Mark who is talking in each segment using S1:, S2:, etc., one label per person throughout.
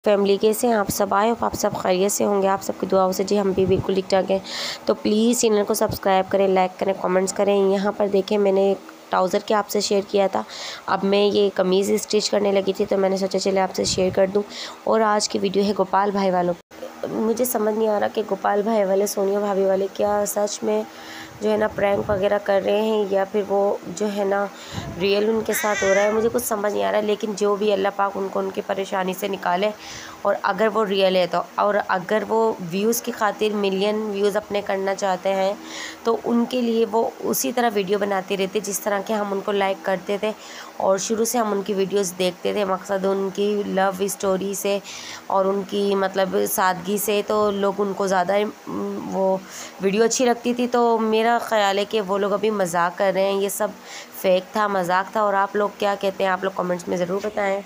S1: Family कैसे हैं आप सब? आए हो आप सब खैरियत से होंगे, आप सबकी दुआओं से जी हम भी बिल्कुल ठीक ठाक हैं। तो प्लीज़ चैनल को सब्सक्राइब करें, लाइक करें, कमेंट्स करें। यहाँ पर देखें मैंने ट्राउज़र के आपसे शेयर किया था, अब मैं ये कमीज़ स्टिच करने लगी थी तो मैंने सोचा चले आपसे शेयर कर दूँ। और आज की वीडियो है गोपाल भाई वालों। मुझे समझ नहीं आ रहा कि गोपाल भाई वाले सोनिया भाभी वाले क्या सच में जो है ना प्रैंक वगैरह कर रहे हैं या फिर वो जो है ना रियल उनके साथ हो रहा है, मुझे कुछ समझ नहीं आ रहा है। लेकिन जो भी अल्लाह पाक उनको उनकी परेशानी से निकाले। और अगर वो रियल है तो, और अगर वो व्यूज़ की खातिर मिलियन व्यूज़ अपने करना चाहते हैं तो उनके लिए वो उसी तरह वीडियो बनाते रहते जिस तरह के हम उनको लाइक करते थे और शुरू से हम उनकी वीडियोस देखते थे। मकसद उनकी लव स्टोरी से और उनकी मतलब सादगी से तो लोग उनको ज़्यादा वो वीडियो अच्छी लगती थी। तो मेरा ख़्याल है कि वो लोग अभी मजाक कर रहे हैं, ये सब फेक था, मजाक था। और आप लोग क्या कहते हैं, आप लोग कमेंट्स में ज़रूर बताएं।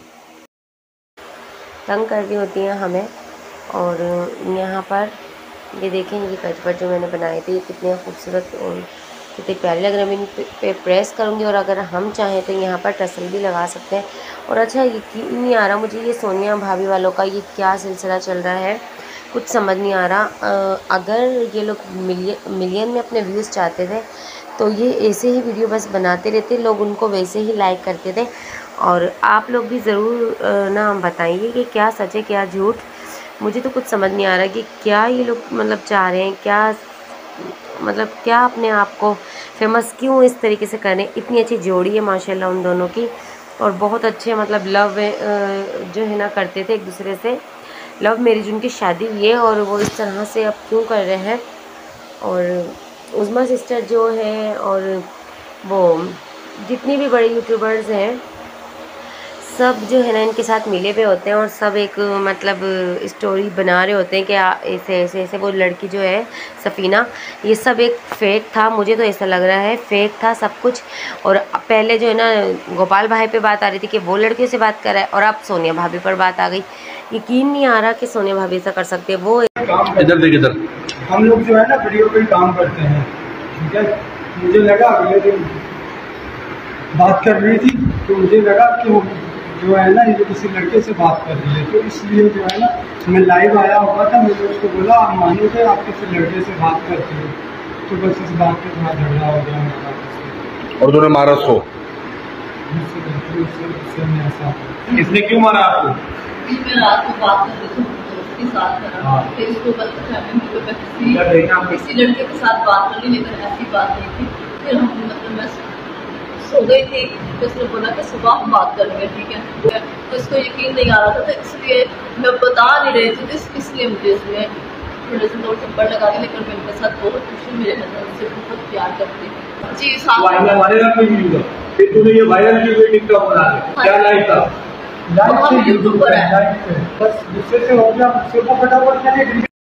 S1: तंग कर रही होती हैं हमें। और यहाँ पर ये देखें, ये कटपट जो मैंने बनाए थे ये कितने खूबसूरत और कितने प्यारे लग रहे हैं। मैं इन पे प्रेस करूँगी और अगर हम चाहें तो यहाँ पर टसल भी लगा सकते हैं। और अच्छा यकीन नहीं आ रहा मुझे, ये सोनिया भाभी वालों का ये क्या सिलसिला चल रहा है, कुछ समझ नहीं आ रहा। अगर ये लोग मिलियन में अपने व्यूज़ चाहते थे तो ये ऐसे ही वीडियो बस बनाते रहते, लोग उनको वैसे ही लाइक करते थे। और आप लोग भी ज़रूर ना बताइए कि क्या सच है क्या झूठ। मुझे तो कुछ समझ नहीं आ रहा कि क्या ये लोग मतलब चाह रहे हैं, क्या मतलब क्या अपने आप को फेमस क्यों इस तरीके से करें। इतनी अच्छी जोड़ी है माशाल्लाह उन दोनों की, और बहुत अच्छे मतलब लव जो है ना करते थे एक दूसरे से। लव मैरिज उनकी शादी हुई है और वो इस तरह से अब क्यों कर रहे हैं। और उज़मा सिस्टर जो है और वो जितनी भी बड़े यूट्यूबर्स हैं सब जो है ना इनके साथ मिले हुए होते हैं और सब एक मतलब स्टोरी बना रहे होते हैं कि ऐसे ऐसे ऐसे। वो लड़की जो है सफ़ीना, ये सब एक फ़ेक था, मुझे तो ऐसा लग रहा है फ़ेक था सब कुछ। और पहले जो है ना गोपाल भाई पे बात आ रही थी कि वो लड़कियों से बात कर रहा है और अब सोनिया भाभी पर बात आ गई। यकीन नहीं आ रहा कि सोनिया भाभी ऐसा कर सकते हैं। वो
S2: इधर देख, इधर
S3: हम लोग जो है ना वीडियो पे काम करते हैं, ठीक है। मुझे लगा अगले दिन बात कर रही थी तो मुझे लगा कि वो जो है ना ये किसी लड़के से बात कर रही है, तो इसलिए जो है ना मैं लाइव आया हुआ था। मैंने उसको बोला आप मानोगे आप किसी लड़के से बात करते हो, तो बस इस बात पे थोड़ा झगड़ा हो गया मेरा।
S2: और तूने मारा उसको?
S3: इसने क्यों मारा आपको?
S4: मैं रात को बात कर रही थी उसके साथ करा, फिर इसको किसी लड़के के साथ बात कर ली, लेकिन ऐसी बात नहीं थी। फिर हम मतलब मैं सो गई थी तो उसने बोला कि सुबह हम बात करेंगे, ठीक है। तो इसको यकीन नहीं आ रहा था तो इसलिए मैं बता नहीं रही थी, इसलिए मुझे इसमें थोड़े से दौड़ थप्पड़ लगा दी। लेकिन मैं इनके साथ बहुत खुशी, मेरे नजर से बहुत प्यार करती जी।
S3: तूने ये वायरल की हुई टिकटॉक बना दी, क्या लाइक था?
S4: यूट्यूब पर है,
S3: बस गुस्से से हो गया, मुझसे वो फटाफट